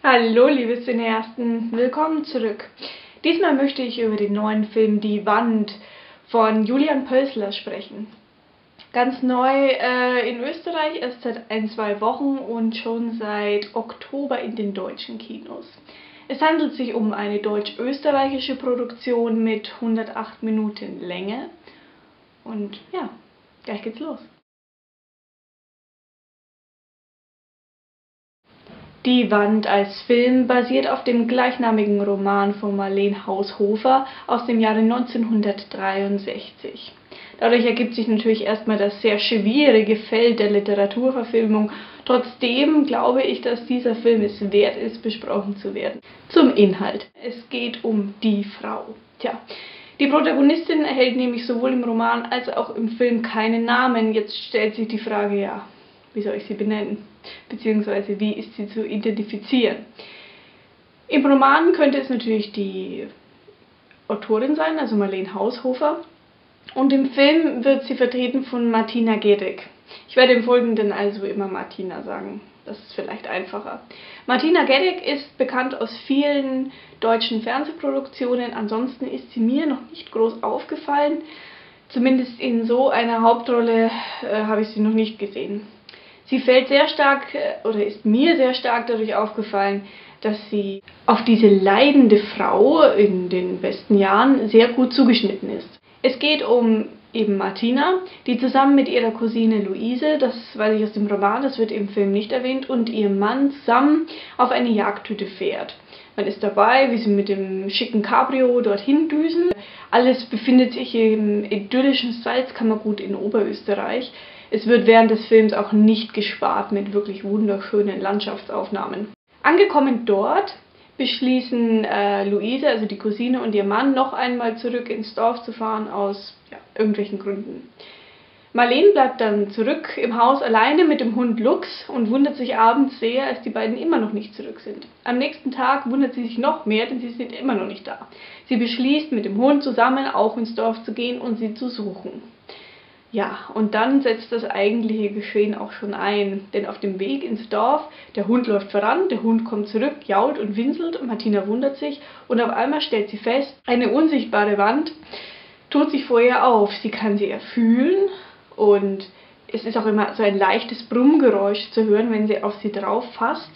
Hallo liebe Cineasten, willkommen zurück. Diesmal möchte ich über den neuen Film Die Wand von Julian Pölzler sprechen. Ganz neu in Österreich, erst seit 1-2 Wochen und schon seit Oktober in den deutschen Kinos. Es handelt sich um eine deutsch-österreichische Produktion mit 108 Minuten Länge. Und ja, gleich geht's los. Die Wand als Film basiert auf dem gleichnamigen Roman von Marleen Haushofer aus dem Jahre 1963. Dadurch ergibt sich natürlich erstmal das sehr schwierige Feld der Literaturverfilmung. Trotzdem glaube ich, dass dieser Film es wert ist, besprochen zu werden. Zum Inhalt. Es geht um die Frau. Tja, die Protagonistin erhält nämlich sowohl im Roman als auch im Film keinen Namen. Jetzt stellt sich die Frage, ja, wie soll ich sie benennen? Beziehungsweise wie ist sie zu identifizieren? Im Roman könnte es natürlich die Autorin sein, also Marleen Haushofer. Und im Film wird sie vertreten von Martina Gerig. Ich werde im Folgenden also immer Martina sagen. Das ist vielleicht einfacher. Martina Gerig ist bekannt aus vielen deutschen Fernsehproduktionen. Ansonsten ist sie mir noch nicht groß aufgefallen. Zumindest in so einer Hauptrolle habe ich sie noch nicht gesehen. Sie fällt sehr stark, oder ist mir sehr stark dadurch aufgefallen, dass sie auf diese leidende Frau in den besten Jahren sehr gut zugeschnitten ist. Es geht um eben Martina, die zusammen mit ihrer Cousine Luise, das weiß ich aus dem Roman, das wird im Film nicht erwähnt, und ihrem Mann zusammen auf eine Jagdhütte fährt. Man ist dabei, wie sie mit dem schicken Cabrio dorthin düsen. Alles befindet sich im idyllischen Salzkammergut in Oberösterreich. Es wird während des Films auch nicht gespart mit wirklich wunderschönen Landschaftsaufnahmen. Angekommen dort beschließen Luise, also die Cousine, und ihr Mann noch einmal zurück ins Dorf zu fahren aus irgendwelchen Gründen. Marleen bleibt dann zurück im Haus alleine mit dem Hund Lux und wundert sich abends sehr, als die beiden immer noch nicht zurück sind. Am nächsten Tag wundert sie sich noch mehr, denn sie sind immer noch nicht da. Sie beschließt, mit dem Hund zusammen auch ins Dorf zu gehen und sie zu suchen. Ja, und dann setzt das eigentliche Geschehen auch schon ein, denn auf dem Weg ins Dorf, der Hund läuft voran, der Hund kommt zurück, jault und winselt und Martina wundert sich und auf einmal stellt sie fest, eine unsichtbare Wand tut sich vor ihr auf. Sie kann sie erfühlen und es ist auch immer so ein leichtes Brummgeräusch zu hören, wenn sie auf sie drauf fasst.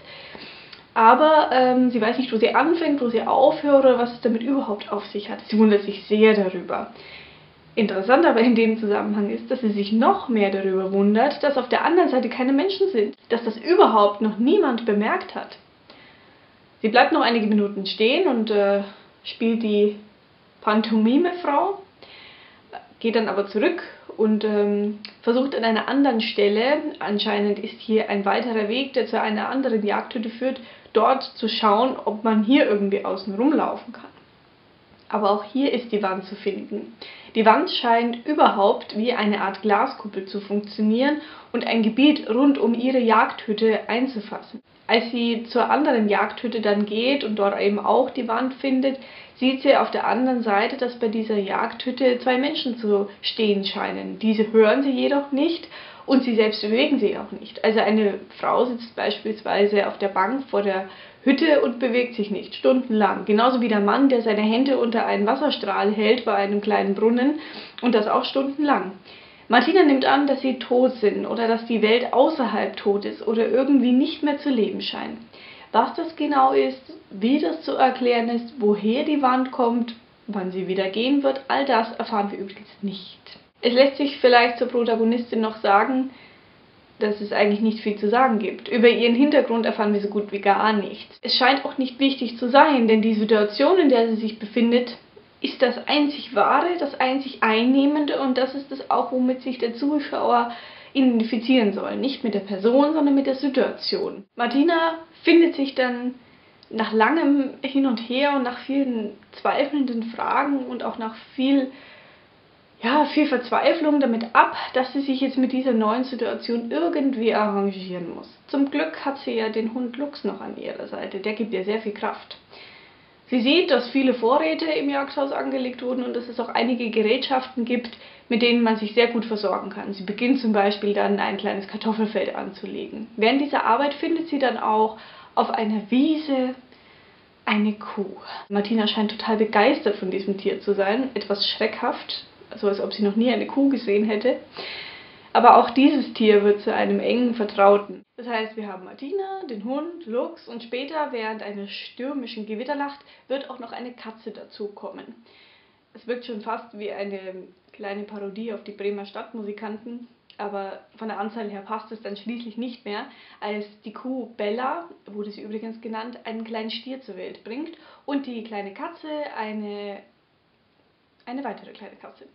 Aber sie weiß nicht, wo sie anfängt, wo sie aufhört oder was es damit überhaupt auf sich hat. Sie wundert sich sehr darüber. Interessant aber in dem Zusammenhang ist, dass sie sich noch mehr darüber wundert, dass auf der anderen Seite keine Menschen sind, dass das überhaupt noch niemand bemerkt hat. Sie bleibt noch einige Minuten stehen und spielt die Pantomime-Frau, geht dann aber zurück und versucht an einer anderen Stelle, anscheinend ist hier ein weiterer Weg, der zu einer anderen Jagdhütte führt, dort zu schauen, ob man hier irgendwie außen rumlaufen kann. Aber auch hier ist die Wand zu finden. Die Wand scheint überhaupt wie eine Art Glaskuppel zu funktionieren und ein Gebiet rund um ihre Jagdhütte einzufassen. Als sie zur anderen Jagdhütte dann geht und dort eben auch die Wand findet, sieht sie auf der anderen Seite, dass bei dieser Jagdhütte 2 Menschen zu stehen scheinen. Diese hören sie jedoch nicht und sie selbst bewegen sich auch nicht. Also eine Frau sitzt beispielsweise auf der Bank vor der Hütte und bewegt sich nicht, stundenlang. Genauso wie der Mann, der seine Hände unter einen Wasserstrahl hält bei einem kleinen Brunnen und das auch stundenlang. Martina nimmt an, dass sie tot sind oder dass die Welt außerhalb tot ist oder irgendwie nicht mehr zu leben scheint. Was das genau ist, wie das zu erklären ist, woher die Wand kommt, wann sie wieder gehen wird, all das erfahren wir übrigens nicht. Es lässt sich vielleicht zur Protagonistin noch sagen, dass es eigentlich nicht viel zu sagen gibt. Über ihren Hintergrund erfahren wir so gut wie gar nichts. Es scheint auch nicht wichtig zu sein, denn die Situation, in der sie sich befindet, ist das einzig Wahre, das einzig Einnehmende und das ist es auch, womit sich der Zuschauer identifizieren soll. Nicht mit der Person, sondern mit der Situation. Martina findet sich dann nach langem Hin und Her und nach vielen zweifelnden Fragen und auch nach viel Verzweiflung damit ab, dass sie sich jetzt mit dieser neuen Situation irgendwie arrangieren muss. Zum Glück hat sie ja den Hund Lux noch an ihrer Seite, der gibt ihr sehr viel Kraft. Sie sieht, dass viele Vorräte im Jagdhaus angelegt wurden und dass es auch einige Gerätschaften gibt, mit denen man sich sehr gut versorgen kann. Sie beginnt zum Beispiel dann ein kleines Kartoffelfeld anzulegen. Während dieser Arbeit findet sie dann auch auf einer Wiese eine Kuh. Martina scheint total begeistert von diesem Tier zu sein, etwas schreckhaft, so als ob sie noch nie eine Kuh gesehen hätte. Aber auch dieses Tier wird zu einem engen Vertrauten. Das heißt, wir haben Martina, den Hund, Lux und später, während einer stürmischen Gewitternacht, wird auch noch eine Katze dazukommen. Es wirkt schon fast wie eine kleine Parodie auf die Bremer Stadtmusikanten, aber von der Anzahl her passt es dann schließlich nicht mehr, als die Kuh Bella, wurde sie übrigens genannt, einen kleinen Stier zur Welt bringt und die kleine Katze eine weitere kleine Katze,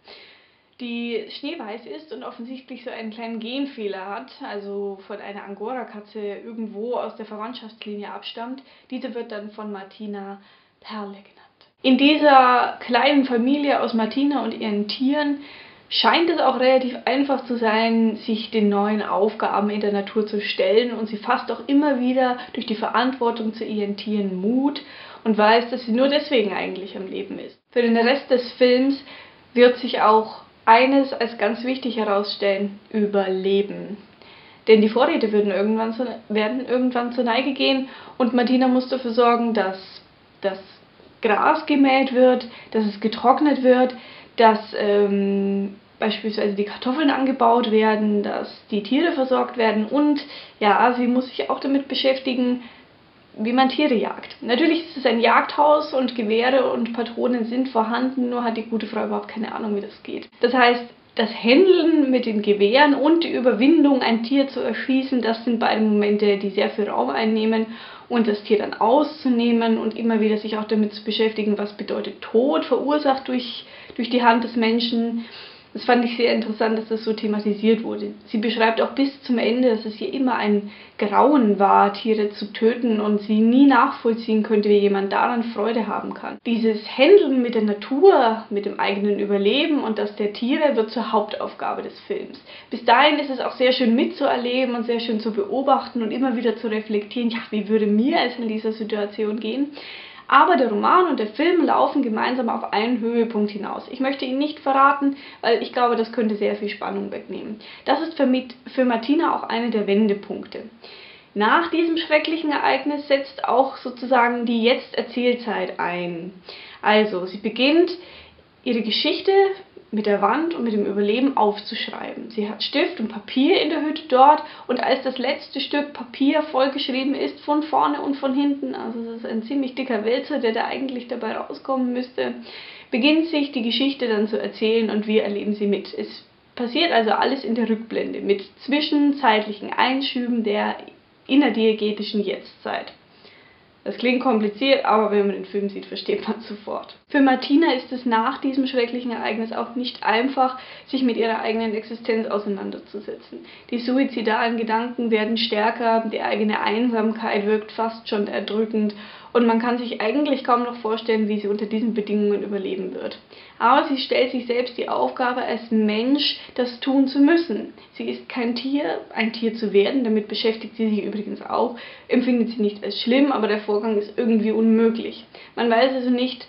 die schneeweiß ist und offensichtlich so einen kleinen Genfehler hat, also von einer Angora-Katze irgendwo aus der Verwandtschaftslinie abstammt. Diese wird dann von Martina Perle genannt. In dieser kleinen Familie aus Martina und ihren Tieren scheint es auch relativ einfach zu sein, sich den neuen Aufgaben in der Natur zu stellen, und sie fasst auch immer wieder durch die Verantwortung zu ihren Tieren Mut und weiß, dass sie nur deswegen eigentlich am Leben ist. Für den Rest des Films wird sich auch eines als ganz wichtig herausstellen: Überleben. Denn die Vorräte werden irgendwann zur Neige gehen und Martina muss dafür sorgen, dass das Gras gemäht wird, dass es getrocknet wird, dass beispielsweise die Kartoffeln angebaut werden, dass die Tiere versorgt werden und ja, sie muss sich auch damit beschäftigen, wie man Tiere jagt. Natürlich ist es ein Jagdhaus und Gewehre und Patronen sind vorhanden, nur hat die gute Frau überhaupt keine Ahnung, wie das geht. Das heißt, das Händeln mit den Gewehren und die Überwindung, ein Tier zu erschießen, das sind beide Momente, die sehr viel Raum einnehmen, und das Tier dann auszunehmen und immer wieder sich auch damit zu beschäftigen, was bedeutet Tod, verursacht durch die Hand des Menschen. Das fand ich sehr interessant, dass das so thematisiert wurde. Sie beschreibt auch bis zum Ende, dass es ihr immer ein Grauen war, Tiere zu töten, und sie nie nachvollziehen könnte, wie jemand daran Freude haben kann. Dieses Händeln mit der Natur, mit dem eigenen Überleben und das der Tiere wird zur Hauptaufgabe des Films. Bis dahin ist es auch sehr schön mitzuerleben und sehr schön zu beobachten und immer wieder zu reflektieren, ja, wie würde mir es in dieser Situation gehen? Aber der Roman und der Film laufen gemeinsam auf einen Höhepunkt hinaus. Ich möchte ihn nicht verraten, weil ich glaube, das könnte sehr viel Spannung wegnehmen. Das ist für Martina auch einer der Wendepunkte. Nach diesem schrecklichen Ereignis setzt auch sozusagen die Jetzt-Erzählzeit ein. Also, sie beginnt ihre Geschichte mit der Wand und mit dem Überleben aufzuschreiben. Sie hat Stift und Papier in der Hütte dort, und als das letzte Stück Papier vollgeschrieben ist, von vorne und von hinten, also es ist ein ziemlich dicker Wälzer, der da eigentlich dabei rauskommen müsste, beginnt sich die Geschichte dann zu erzählen und wir erleben sie mit. Es passiert also alles in der Rückblende mit zwischenzeitlichen Einschüben der innerdiegetischen Jetztzeit. Das klingt kompliziert, aber wenn man den Film sieht, versteht man es sofort. Für Martina ist es nach diesem schrecklichen Ereignis auch nicht einfach, sich mit ihrer eigenen Existenz auseinanderzusetzen. Die suizidalen Gedanken werden stärker, die eigene Einsamkeit wirkt fast schon erdrückend und man kann sich eigentlich kaum noch vorstellen, wie sie unter diesen Bedingungen überleben wird. Aber sie stellt sich selbst die Aufgabe, als Mensch das tun zu müssen. Sie ist kein Tier, ein Tier zu werden, damit beschäftigt sie sich übrigens auch, empfindet sie nicht als schlimm, aber der Vorgang ist irgendwie unmöglich. Man weiß also nicht,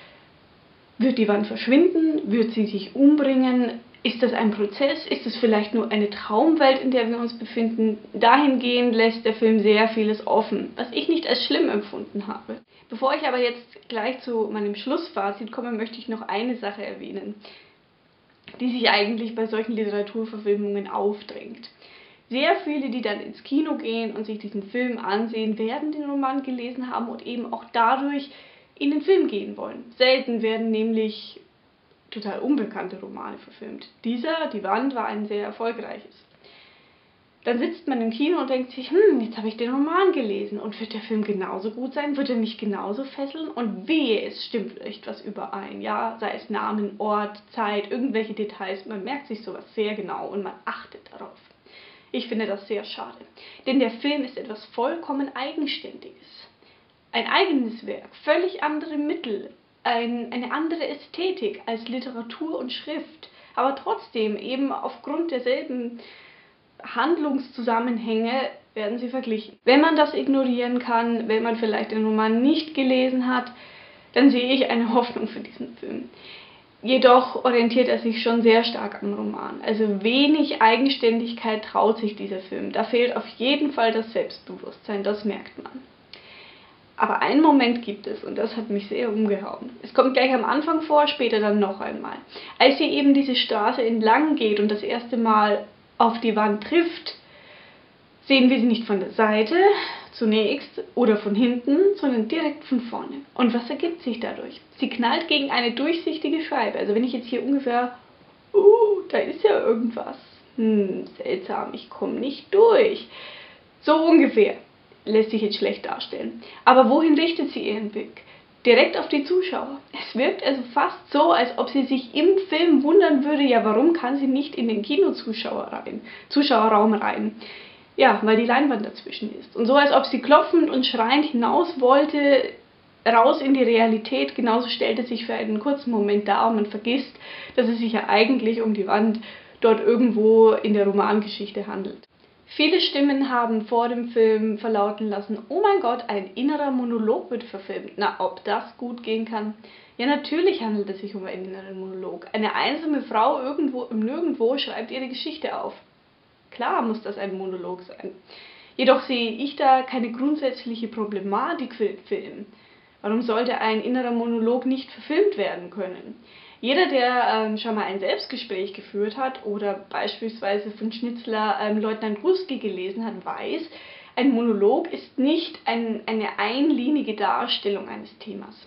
wird die Wand verschwinden, wird sie sich umbringen, ist das ein Prozess, ist es vielleicht nur eine Traumwelt, in der wir uns befinden? Dahingehend lässt der Film sehr vieles offen, was ich nicht als schlimm empfunden habe. Bevor ich aber jetzt gleich zu meinem Schlussfazit komme, möchte ich noch eine Sache erwähnen, die sich eigentlich bei solchen Literaturverfilmungen aufdrängt. Sehr viele, die dann ins Kino gehen und sich diesen Film ansehen, werden den Roman gelesen haben und eben auch dadurch in den Film gehen wollen. Selten werden nämlich total unbekannte Romane verfilmt. Dieser, Die Wand, war ein sehr erfolgreiches. Dann sitzt man im Kino und denkt sich, jetzt habe ich den Roman gelesen und wird der Film genauso gut sein? Wird er mich genauso fesseln? Und wehe, es stimmt echt was überein, ja, sei es Namen, Ort, Zeit, irgendwelche Details, man merkt sich sowas sehr genau und man achtet darauf. Ich finde das sehr schade, denn der Film ist etwas vollkommen Eigenständiges. Ein eigenes Werk, völlig andere Mittel, eine andere Ästhetik als Literatur und Schrift, aber trotzdem eben aufgrund derselben Handlungszusammenhänge werden sie verglichen. Wenn man das ignorieren kann, wenn man vielleicht den Roman nicht gelesen hat, dann sehe ich eine Hoffnung für diesen Film. Jedoch orientiert er sich schon sehr stark am Roman. Also wenig Eigenständigkeit traut sich dieser Film. Da fehlt auf jeden Fall das Selbstbewusstsein, das merkt man. Aber einen Moment gibt es und das hat mich sehr umgehauen. Es kommt gleich am Anfang vor, später dann noch einmal. Als sie eben diese Straße entlang geht und das erste Mal auf die Wand trifft, sehen wir sie nicht von der Seite zunächst oder von hinten, sondern direkt von vorne. Und was ergibt sich dadurch? Sie knallt gegen eine durchsichtige Scheibe. Also wenn ich jetzt hier ungefähr, da ist ja irgendwas. Seltsam, ich komme nicht durch. So ungefähr. Lässt sich jetzt schlecht darstellen. Aber wohin richtet sie ihren Blick? Direkt auf die Zuschauer. Es wirkt also fast so, als ob sie sich im Film wundern würde, ja, warum kann sie nicht in den Zuschauerraum rein? Ja, weil die Leinwand dazwischen ist. Und so, als ob sie klopfend und schreiend hinaus wollte, raus in die Realität, genauso stellt es sich für einen kurzen Moment dar und man vergisst, dass es sich ja eigentlich um die Wand dort irgendwo in der Romangeschichte handelt. Viele Stimmen haben vor dem Film verlauten lassen, oh mein Gott, ein innerer Monolog wird verfilmt. Na, ob das gut gehen kann? Ja, natürlich handelt es sich um einen inneren Monolog. Eine einsame Frau irgendwo im Nirgendwo schreibt ihre Geschichte auf. Klar muss das ein Monolog sein. Jedoch sehe ich da keine grundsätzliche Problematik für den Film. Warum sollte ein innerer Monolog nicht verfilmt werden können? Jeder, der schon mal ein Selbstgespräch geführt hat oder beispielsweise von Schnitzler Leutnant Ruski gelesen hat, weiß, ein Monolog ist nicht eine einlinige Darstellung eines Themas.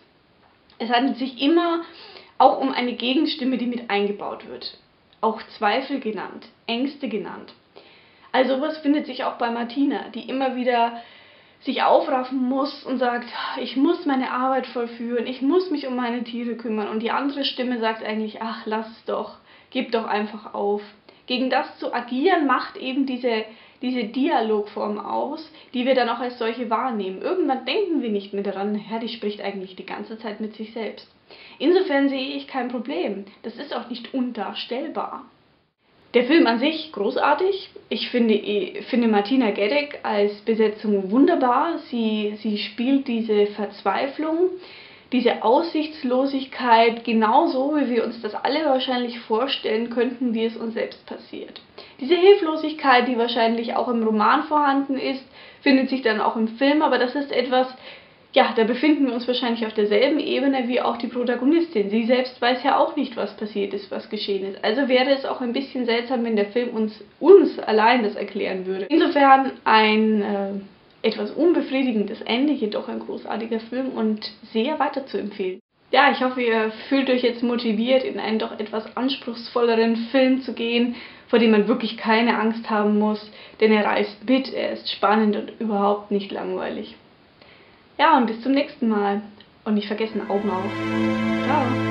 Es handelt sich immer auch um eine Gegenstimme, die mit eingebaut wird. Auch Zweifel genannt, Ängste genannt. Also sowas findet sich auch bei Martina, die immer wieder sich aufraffen muss und sagt, ich muss meine Arbeit vollführen, ich muss mich um meine Tiere kümmern. Und die andere Stimme sagt eigentlich, ach, lass es doch, gib doch einfach auf. Gegen das zu agieren macht eben diese Dialogform aus, die wir dann auch als solche wahrnehmen. Irgendwann denken wir nicht mehr daran, ja, die spricht eigentlich die ganze Zeit mit sich selbst. Insofern sehe ich kein Problem. Das ist auch nicht undarstellbar. Der Film an sich großartig. Ich finde Martina Gedeck als Besetzung wunderbar. Sie spielt diese Verzweiflung, diese Aussichtslosigkeit genauso, wie wir uns das alle wahrscheinlich vorstellen könnten, wie es uns selbst passiert. Diese Hilflosigkeit, die wahrscheinlich auch im Roman vorhanden ist, findet sich dann auch im Film, aber das ist etwas, ja, da befinden wir uns wahrscheinlich auf derselben Ebene wie auch die Protagonistin. Sie selbst weiß ja auch nicht, was passiert ist, was geschehen ist. Also wäre es auch ein bisschen seltsam, wenn der Film uns allein das erklären würde. Insofern ein etwas unbefriedigendes Ende, jedoch ein großartiger Film und sehr weiter zu empfehlen. Ja, ich hoffe, ihr fühlt euch jetzt motiviert, in einen doch etwas anspruchsvolleren Film zu gehen, vor dem man wirklich keine Angst haben muss, denn er reißt mit, er ist spannend und überhaupt nicht langweilig. Ja, und bis zum nächsten Mal. Und nicht vergessen, Augen auf. Ciao.